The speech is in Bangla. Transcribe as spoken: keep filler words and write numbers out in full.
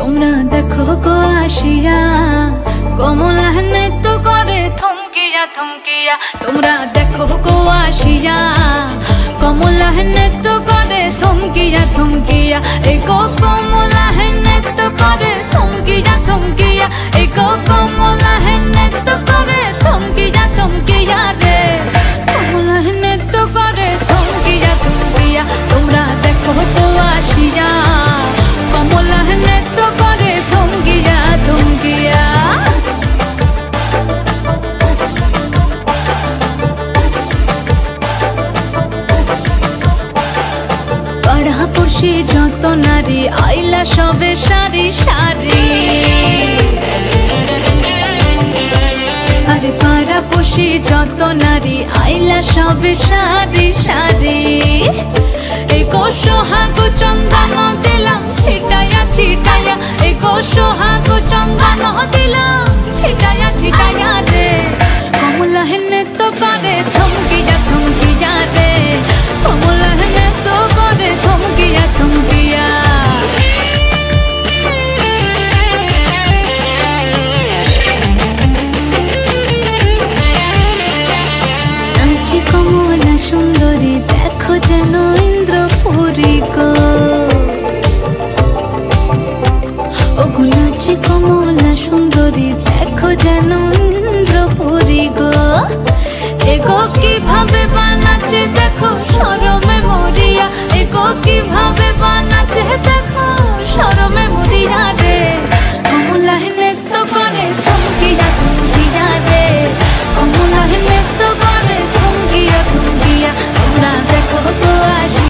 তোমরা দেখো গো আসিয়া কমলা নৃত্য করে থমকিয়া থমকিয়া। তোমরা দেখো গো আসিয়া কমলা নৃত্য করে থমকিয়া থমকিয়া। এই গো কমলা নৃত্য করে থমকিয়া থমকিয়া। এই গো কমলা নৃত্য করে থমকিয়া থমকিয়া রে। কমলা নৃত্য করে থমকিয়া থমকিয়া। তোমরা দেখো গো আসিয়া কমলা নৃত্য করে থমকিয়া থমকিয়া। পাড়াপড়শি যত নারী আইলা সবে সারি সারি। আরে পাড়াপড়শি যত নারী আইলা সবে সারি সারি। এই গো সোহাগ